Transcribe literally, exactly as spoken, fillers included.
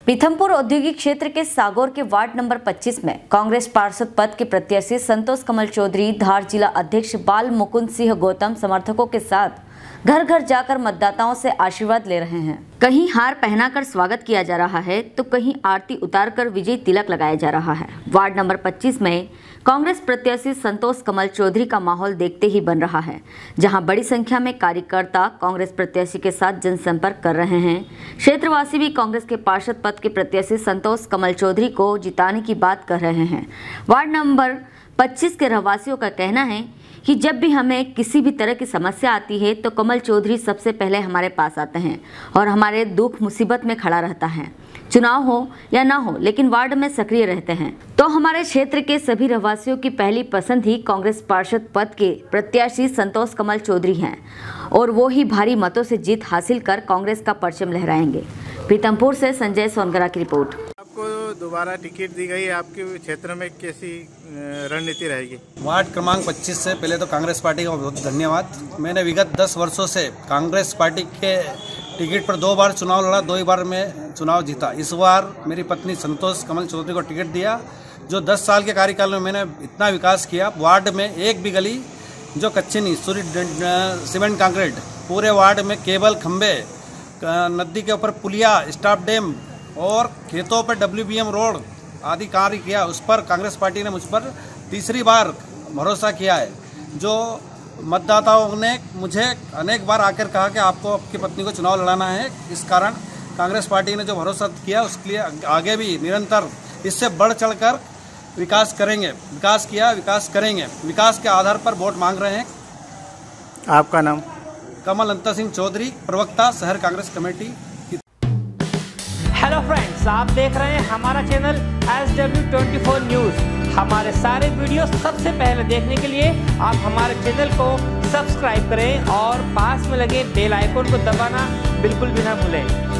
पीथमपुर औद्योगिक क्षेत्र के सागौर के वार्ड नंबर पच्चीस में कांग्रेस पार्षद पद के प्रत्याशी संतोष कमल चौधरी, धार जिला अध्यक्ष बाल मुकुंद सिंह गौतम समर्थकों के साथ घर घर जाकर मतदाताओं से आशीर्वाद ले रहे हैं। कहीं हार पहनाकर स्वागत किया जा रहा है तो कहीं आरती उतारकर विजय तिलक लगाया जा रहा है। वार्ड नंबर पच्चीस में कांग्रेस प्रत्याशी संतोष कमल चौधरी का माहौल देखते ही बन रहा है, जहां बड़ी संख्या में कार्यकर्ता कांग्रेस प्रत्याशी के साथ जनसंपर्क कर रहे हैं। क्षेत्रवासी भी कांग्रेस के पार्षद पद के प्रत्याशी संतोष कमल चौधरी को जिताने की बात कर रहे हैं। वार्ड नंबर पच्चीस के रहवासियों का कहना है कि जब भी हमें किसी भी तरह की समस्या आती है तो कमल चौधरी सबसे पहले हमारे पास आते हैं और हमारे दुख मुसीबत में खड़ा रहता है। चुनाव हो या ना हो, लेकिन वार्ड में सक्रिय रहते हैं। तो हमारे क्षेत्र के सभी रहवासियों की पहली पसंद ही कांग्रेस पार्षद पद के प्रत्याशी संतोष कमल चौधरी हैं और वो ही भारी मतों से जीत हासिल कर कांग्रेस का परचम लहराएंगे। पीथमपुर से संजय सोनगरा की रिपोर्ट। आपको दोबारा टिकट दी गई, आपके क्षेत्र में कैसी रणनीति रहेगी? वार्ड क्रमांक पच्चीस से पहले तो कांग्रेस पार्टी का बहुत धन्यवाद। मैंने विगत दस वर्षों से कांग्रेस पार्टी के टिकट पर दो बार चुनाव लड़ा, दो ही बार में चुनाव जीता। इस बार मेरी पत्नी संतोष कमल चौधरी को टिकट दिया। जो दस साल के कार्यकाल में मैंने इतना विकास किया, वार्ड में एक भी गली जो कच्ची नहीं, सूरी सीमेंट कंक्रीट, पूरे वार्ड में केबल खंबे, नदी के ऊपर पुलिया, स्टाफ डैम और खेतों पर डब्ल्यू बी एम रोड आदि कार्य किया। उस पर कांग्रेस पार्टी ने मुझ पर तीसरी बार भरोसा किया है। जो मतदाताओं ने मुझे अनेक बार आकर कहा कि आपको आपकी पत्नी को चुनाव लड़ाना है, इस कारण कांग्रेस पार्टी ने जो भरोसा किया उसके लिए आगे भी निरंतर इससे बढ़ चढ़कर विकास करेंगे। विकास किया, विकास करेंगे। विकास के आधार पर वोट मांग रहे हैं। आपका नाम? कमल अंतर सिंह चौधरी, प्रवक्ता शहर कांग्रेस कमेटी। हेलो फ्रेंड्स, आप देख रहे हैं हमारा channel S W twenty four news. हमारे सारे वीडियो सबसे पहले देखने के लिए आप हमारे चैनल को सब्सक्राइब करें और पास में लगे बेल आइकन को दबाना बिल्कुल भी ना भूलें।